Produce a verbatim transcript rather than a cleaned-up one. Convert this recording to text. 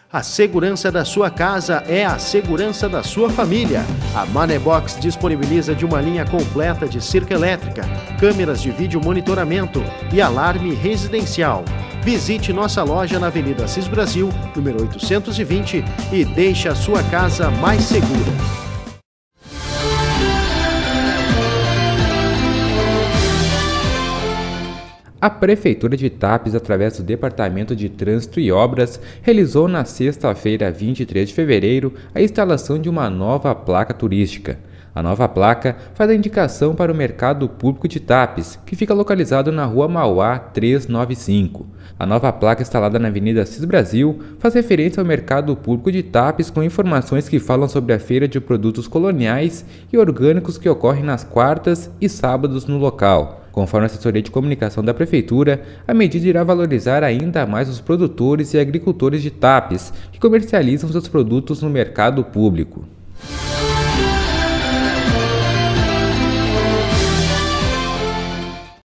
A segurança da sua casa é a segurança da sua família. A Manebox disponibiliza de uma linha completa de cerca elétrica, câmeras de vídeo monitoramento e alarme residencial. Visite nossa loja na Avenida Assis Brasil, número oitocentos e vinte, e deixe a sua casa mais segura. A Prefeitura de Tapes, através do Departamento de Trânsito e Obras, realizou na sexta-feira, vinte e três de fevereiro, a instalação de uma nova placa turística. A nova placa faz a indicação para o Mercado Público de Tapes, que fica localizado na Rua Mauá trezentos e noventa e cinco. A nova placa instalada na Avenida Assis Brasil faz referência ao Mercado Público de Tapes, com informações que falam sobre a feira de produtos coloniais e orgânicos que ocorre nas quartas e sábados no local. Conforme a assessoria de comunicação da Prefeitura, a medida irá valorizar ainda mais os produtores e agricultores de Tapes, que comercializam seus produtos no mercado público.